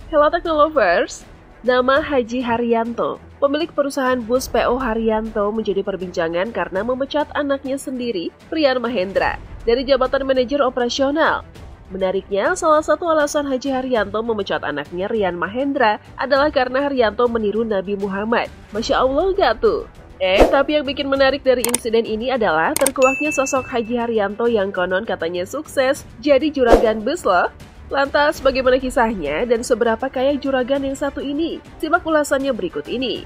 Hello Technolovers, nama Haji Haryanto, pemilik perusahaan bus PO Haryanto menjadi perbincangan karena memecat anaknya sendiri, Rian Mahendra, dari jabatan manajer operasional. Menariknya, salah satu alasan Haji Haryanto memecat anaknya Rian Mahendra adalah karena Haryanto meniru Nabi Muhammad. Masya Allah gak tuh? Tapi yang bikin menarik dari insiden ini adalah terkuaknya sosok Haji Haryanto yang konon katanya sukses jadi juragan bus loh. Lantas bagaimana kisahnya dan seberapa kaya juragan yang satu ini? Simak ulasannya berikut ini.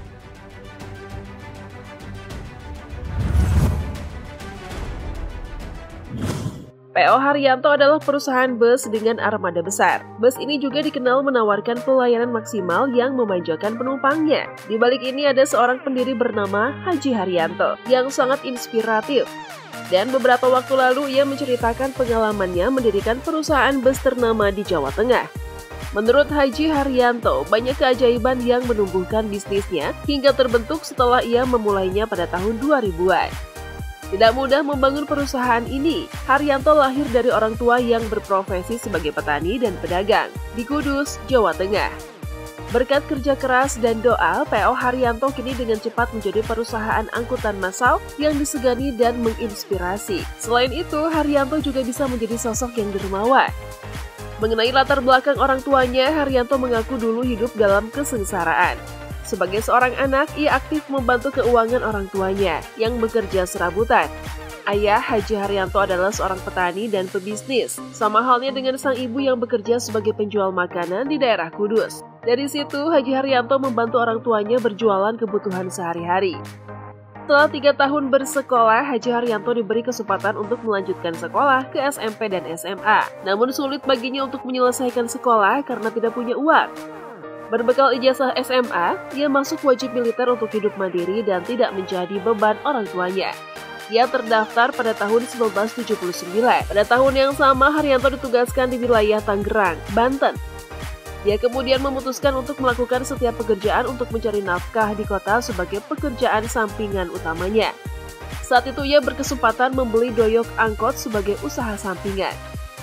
PO Haryanto adalah perusahaan bus dengan armada besar. Bus ini juga dikenal menawarkan pelayanan maksimal yang memanjakan penumpangnya. Di balik ini ada seorang pendiri bernama Haji Haryanto yang sangat inspiratif. Dan beberapa waktu lalu ia menceritakan pengalamannya mendirikan perusahaan bus ternama di Jawa Tengah. Menurut Haji Haryanto, banyak keajaiban yang menumbuhkan bisnisnya hingga terbentuk setelah ia memulainya pada tahun 2000-an. Tidak mudah membangun perusahaan ini. Haryanto lahir dari orang tua yang berprofesi sebagai petani dan pedagang di Kudus, Jawa Tengah. Berkat kerja keras dan doa, PO Haryanto kini dengan cepat menjadi perusahaan angkutan massal yang disegani dan menginspirasi. Selain itu, Haryanto juga bisa menjadi sosok yang dermawan. Mengenai latar belakang orang tuanya, Haryanto mengaku dulu hidup dalam kesengsaraan. Sebagai seorang anak, ia aktif membantu keuangan orang tuanya yang bekerja serabutan. Ayah Haji Haryanto adalah seorang petani dan pebisnis, sama halnya dengan sang ibu yang bekerja sebagai penjual makanan di daerah Kudus. Dari situ, Haji Haryanto membantu orang tuanya berjualan kebutuhan sehari-hari. Setelah 3 tahun bersekolah, Haji Haryanto diberi kesempatan untuk melanjutkan sekolah ke SMP dan SMA. Namun sulit baginya untuk menyelesaikan sekolah karena tidak punya uang. Berbekal ijazah SMA, ia masuk wajib militer untuk hidup mandiri dan tidak menjadi beban orang tuanya. Ia terdaftar pada tahun 1979. Pada tahun yang sama, Haryanto ditugaskan di wilayah Tangerang, Banten. Dia kemudian memutuskan untuk melakukan setiap pekerjaan untuk mencari nafkah di kota sebagai pekerjaan sampingan utamanya. Saat itu ia berkesempatan membeli doyok angkot sebagai usaha sampingan.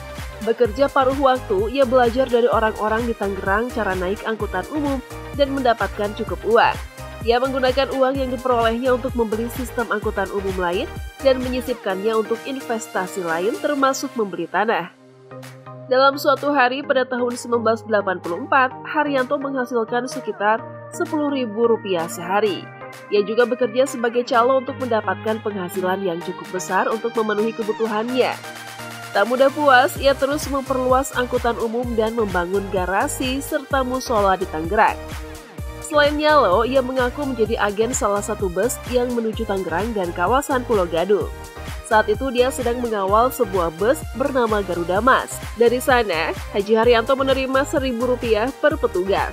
Bekerja paruh waktu, ia belajar dari orang-orang di Tangerang cara naik angkutan umum dan mendapatkan cukup uang. Ia menggunakan uang yang diperolehnya untuk membeli sistem angkutan umum lain dan menyisipkannya untuk investasi lain termasuk membeli tanah. Dalam suatu hari pada tahun 1984, Haryanto menghasilkan sekitar Rp10.000 sehari. Ia juga bekerja sebagai calo untuk mendapatkan penghasilan yang cukup besar untuk memenuhi kebutuhannya. Tak mudah puas, ia terus memperluas angkutan umum dan membangun garasi serta musola di Tangerang. Selain nyalo, ia mengaku menjadi agen salah satu bus yang menuju Tangerang dan kawasan Pulau Gadung. Saat itu dia sedang mengawal sebuah bus bernama Garuda Mas. Dari sana, Haji Haryanto menerima Rp1.000 per petugas.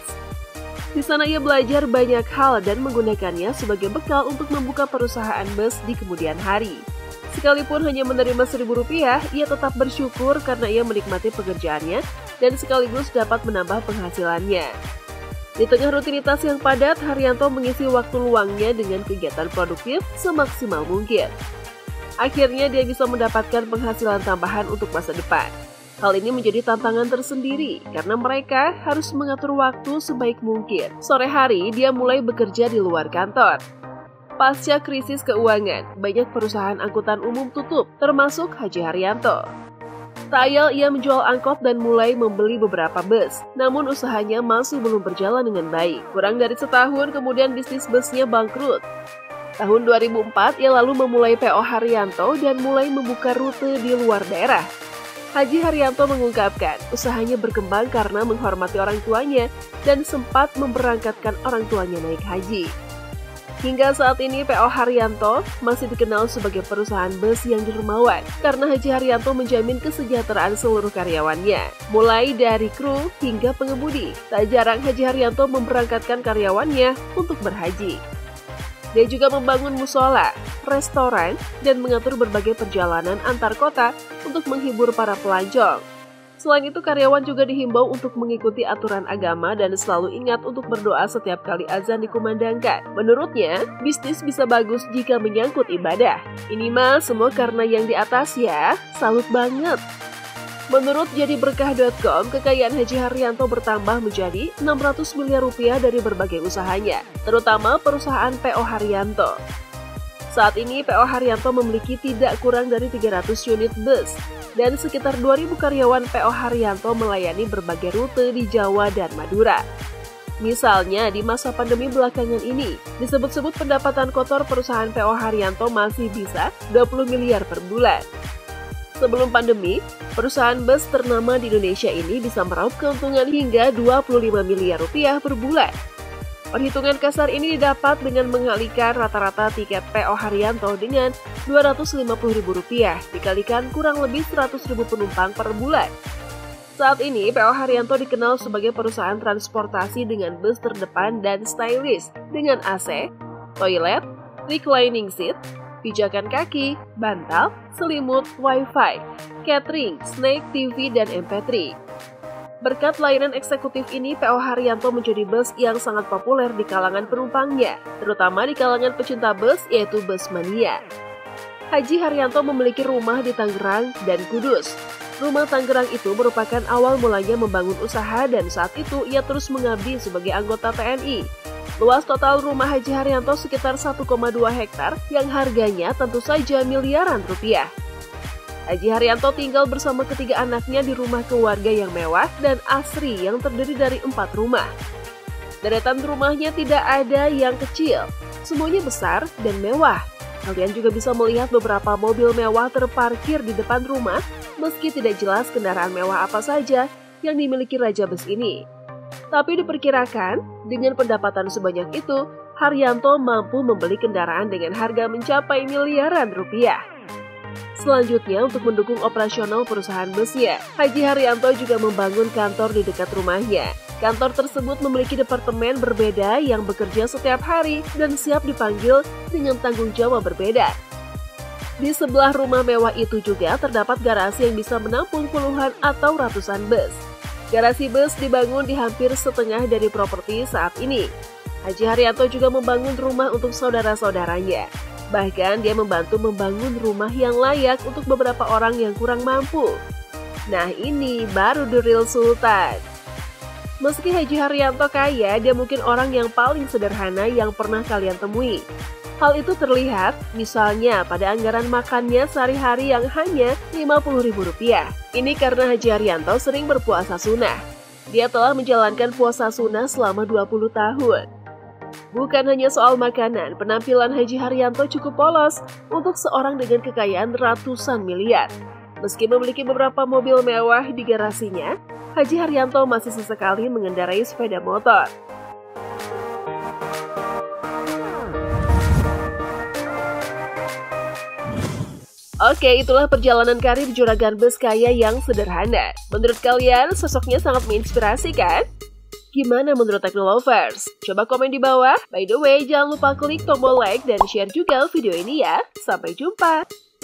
Di sana ia belajar banyak hal dan menggunakannya sebagai bekal untuk membuka perusahaan bus di kemudian hari. Sekalipun hanya menerima Rp1.000, ia tetap bersyukur karena ia menikmati pekerjaannya dan sekaligus dapat menambah penghasilannya. Di tengah rutinitas yang padat, Haryanto mengisi waktu luangnya dengan kegiatan produktif semaksimal mungkin. Akhirnya dia bisa mendapatkan penghasilan tambahan untuk masa depan. Hal ini menjadi tantangan tersendiri karena mereka harus mengatur waktu sebaik mungkin. Sore hari dia mulai bekerja di luar kantor. Pasca krisis keuangan, banyak perusahaan angkutan umum tutup, termasuk Haji Haryanto. Tak ayal ia menjual angkot dan mulai membeli beberapa bus, namun usahanya masih belum berjalan dengan baik. Kurang dari setahun kemudian bisnis busnya bangkrut. Tahun 2004 ia lalu memulai PO Haryanto dan mulai membuka rute di luar daerah. Haji Haryanto mengungkapkan usahanya berkembang karena menghormati orang tuanya dan sempat memberangkatkan orang tuanya naik haji. Hingga saat ini PO Haryanto masih dikenal sebagai perusahaan bus yang dermawan karena Haji Haryanto menjamin kesejahteraan seluruh karyawannya, mulai dari kru hingga pengemudi. Tak jarang Haji Haryanto memberangkatkan karyawannya untuk berhaji. Dia juga membangun musola, restoran, dan mengatur berbagai perjalanan antar kota untuk menghibur para pelancong. Selain itu, karyawan juga dihimbau untuk mengikuti aturan agama dan selalu ingat untuk berdoa setiap kali azan dikumandangkan. Menurutnya, bisnis bisa bagus jika menyangkut ibadah. Ini mah semua karena yang di atas ya, salut banget. Menurut jadiberkah.com, kekayaan Haji Haryanto bertambah menjadi 600 miliar rupiah dari berbagai usahanya, terutama perusahaan PO Haryanto. Saat ini PO Haryanto memiliki tidak kurang dari 300 unit bus dan sekitar 2.000 karyawan PO Haryanto melayani berbagai rute di Jawa dan Madura. Misalnya di masa pandemi belakangan ini, disebut-sebut pendapatan kotor perusahaan PO Haryanto masih bisa 20 miliar per bulan. Sebelum pandemi, perusahaan bus ternama di Indonesia ini bisa meraup keuntungan hingga 25 miliar rupiah per bulan. Perhitungan kasar ini didapat dengan mengalihkan rata-rata tiket PO Haryanto dengan Rp250.000 dikalikan kurang lebih 100.000 penumpang per bulan. Saat ini, PO Haryanto dikenal sebagai perusahaan transportasi dengan bus terdepan dan stylish dengan AC, toilet, reclining seat, pijakan kaki, bantal, selimut, wifi, catering, snack, TV, dan MP3. Berkat layanan eksekutif ini, PO Haryanto menjadi bus yang sangat populer di kalangan penumpangnya, terutama di kalangan pecinta bus yaitu bus mania. Haji Haryanto memiliki rumah di Tangerang dan Kudus. Rumah Tangerang itu merupakan awal mulanya membangun usaha dan saat itu ia terus mengabdi sebagai anggota TNI. Luas total rumah Haji Haryanto sekitar 1,2 hektar yang harganya tentu saja miliaran rupiah. Haji Haryanto tinggal bersama ketiga anaknya di rumah keluarga yang mewah dan asri yang terdiri dari 4 rumah. Deretan rumahnya tidak ada yang kecil, semuanya besar dan mewah. Kalian juga bisa melihat beberapa mobil mewah terparkir di depan rumah, meski tidak jelas kendaraan mewah apa saja yang dimiliki Raja Bus ini. Tapi diperkirakan, dengan pendapatan sebanyak itu, Haryanto mampu membeli kendaraan dengan harga mencapai miliaran rupiah. Selanjutnya, untuk mendukung operasional perusahaan busnya, Haji Haryanto juga membangun kantor di dekat rumahnya. Kantor tersebut memiliki departemen berbeda yang bekerja setiap hari dan siap dipanggil dengan tanggung jawab berbeda. Di sebelah rumah mewah itu juga terdapat garasi yang bisa menampung puluhan atau ratusan bus. Garasi bus dibangun di hampir setengah dari properti saat ini. Haji Haryanto juga membangun rumah untuk saudara-saudaranya. Bahkan dia membantu membangun rumah yang layak untuk beberapa orang yang kurang mampu. Nah, ini baru the real Sultan. Meski Haji Haryanto kaya, dia mungkin orang yang paling sederhana yang pernah kalian temui. Hal itu terlihat misalnya pada anggaran makannya sehari-hari yang hanya Rp50.000. Ini karena Haji Haryanto sering berpuasa sunnah. Dia telah menjalankan puasa sunnah selama 20 tahun. Bukan hanya soal makanan, penampilan Haji Haryanto cukup polos untuk seorang dengan kekayaan ratusan miliar. Meski memiliki beberapa mobil mewah di garasinya, Haji Haryanto masih sesekali mengendarai sepeda motor. Oke, itulah perjalanan karir juragan bus kaya yang sederhana. Menurut kalian, sosoknya sangat menginspirasi kan? Gimana menurut Teknolovers? Coba komen di bawah. By the way, jangan lupa klik tombol like dan share juga video ini ya. Sampai jumpa!